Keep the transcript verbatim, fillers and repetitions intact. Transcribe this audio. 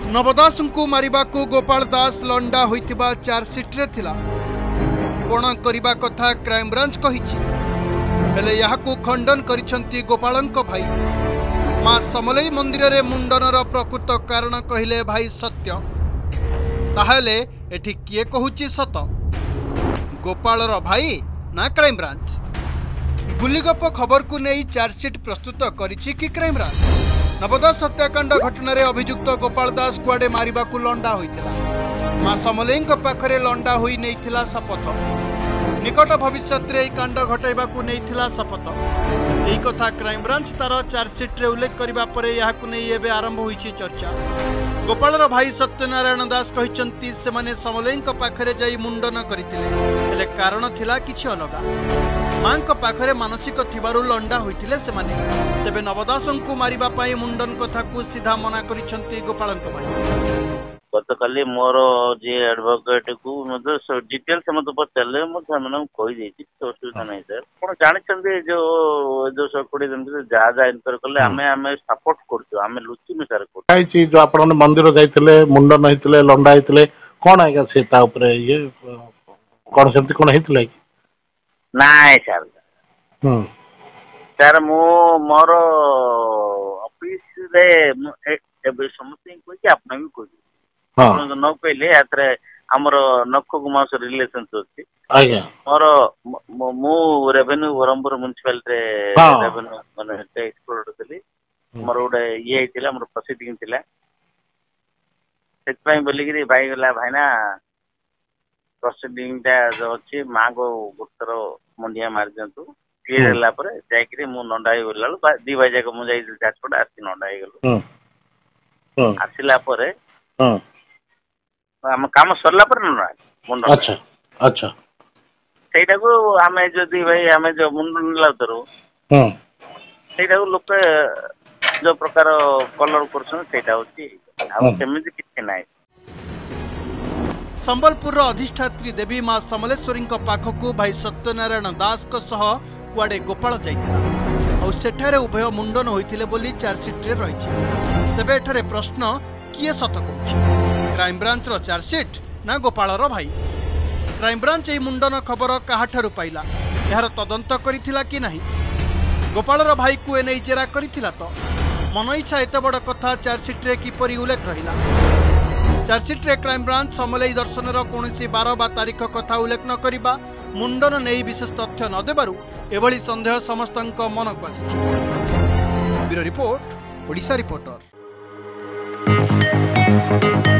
नवदास को मारिबा को गोपाल दास लंडा होइतिबा चार्जसीट रे थिला पण करिबा कथा क्राइम ब्रांच कहिछि हेले याहाकू खंडन करिसंती गोपालंक भाई मां समलेई मंदिर रे मुंडनर प्रकृत कारण कहिले भाई सत्य ताहेले एठी किए कहूछि सत गोपालर भाई ना क्राइम ब्रांच गुलीगप खबर को नहीं चार्जसीट प्रस्तुत करिछि कि क्राइम ब्रांच नवदास हत्याकांड घटन अभियुक्त गोपाल दास कुआडे मारिबा को लंडा होइतिला मां समलेई पाखरे लंडा होई नैथिला शपथ निकट भविष्य में कांड घटाइबा को नैथिला शपथ यही कथा क्राइम ब्रांच तार चार्जसीट रे उल्लेख करबा परे याकु नै एबे आरंभ होईछि चर्चा गोपालर भाई सत्यनारायण दास कहिसंती से माने समलेई पाखरे जाई मुंडन करथिले हेले कारण थिला किछि अलगा मां पाखरे मानसिक थिबारु लंडा होइथिले से माने तेबे नवदासं को मारिबा पाई मुंडन कथा को सीधा मना करिसंती गोपालंक भाई गतकाली मोर जे एडवोकेट को मतलब डिटेल से मत पचारे मुझे कही देती तो असुविधा नहीं सर आप जानते जो जो सब कोड़े जहाँ जहाँ इनक्वारी कले आम आम सपोर्ट कर लुचिनु सर जो आप मंदिर जाइए मुंडन होते लंडा होते कौन आएगा से ये कौन से कौन होता कि नाई सर सर मु मोर ऑफिस रे समस्त कही आप भी कह न कहले आमर नख गुमास रिलेशन अच्छी मोर मु रेवेन्यू ब्रह्मपुर म्युनिसिपालिटी रेवेन्यू माने एक्सप्लोर थी मोर गोटे ये होता मोर प्रोसीडिंग थिला से बोलिकी भाई गला भाईना प्रोसीडिंग टा जो अच्छी माँ को गोटर मंडिया मारी दिंतु क्लीयर है जाकि नंडा हो गला दी भाई जाक मुझे जाजपट आसी नंडा हो गलु आसला आम काम सरला पर मुंडन अच्छा अच्छा सेटा को आमे जदी भाई आमे जो मुंडन लातरो हम सेटा को लोक जो प्रकार कलर करछन सेटा होची आ सेमिति किछ नाही संबलपुर अधिष्ठात्री देवी मां समलेश्वरी पाखकू भाई सत्यनारायण दास को सह कुआडे गोपाल जाइतिला और सेठारे उभय मुंडन होइतिले बोली चार्जसीट रे रहिछि तबे एठारे प्रश्न किए सत कहछि क्राइम ब्रांच रो चार्जसीट ना गोपालर भाई क्राइम ब्रांच ए मुंडन खबर काहाठारु पाइला यार तदंत करिथिला कि नाही गोपालर भाई को एने जेरा करिथिला तो मन इच्छा एते बड़ कथा चार्जसीट रे किपरि उल्लेख रहिला चार्जसीट रे क्राइम ब्रांच समलेई दर्शन कौन बार बा तारीख कथा उल्लेख न करिबा मुंडन नहीं विशेष तथ्य न देबारु एभली संदेह समस्तक मन को आसी ब्यूरो रिपोर्ट ओडिशा रिपोर्टर।